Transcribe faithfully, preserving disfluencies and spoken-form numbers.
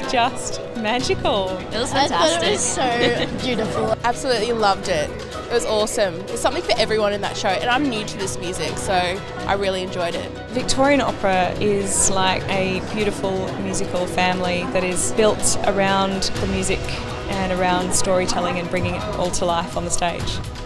just magical. It was I fantastic. thought it was so beautiful. Absolutely loved it. It was awesome. There's something for everyone in that show, and I'm new to this music, so I really enjoyed it. Victorian opera is like a beautiful musical family that is built around the music and around storytelling and bringing it all to life on the stage.